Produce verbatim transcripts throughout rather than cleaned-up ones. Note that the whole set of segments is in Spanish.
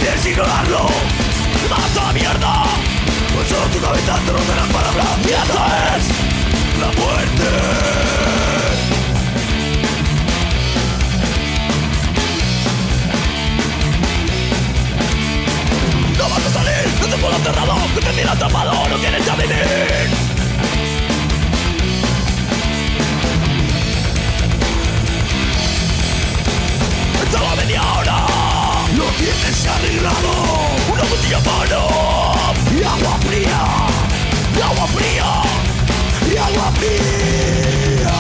quieres ignorarlo, vas a la mierda. Pues solo tu cabeza te ronda las palabras. Y eso es la muerte. No vas a salir de este pueblo cerrado que te tiene atrapado, no quieres ya vivir. Estaba a media hora, lo tienes arreglado. Una botella mano y agua fría, y agua fría, y agua fría.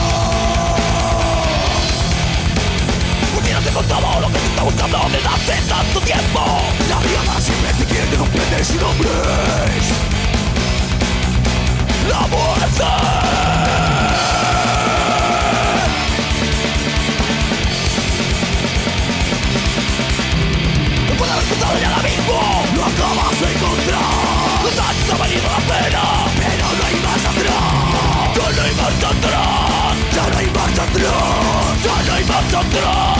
¿Por qué no te he contado lo que te está buscando desde hace tanto tiempo? La vida siempre te quiere que comprendes y nombres la muerte. Después de haber cruzado ya el abismo, lo acabas de encontrar. No te ha valido la pena, pero no hay más atrás. Ya no hay más atrás, ya no hay más atrás, ya no hay más atrás.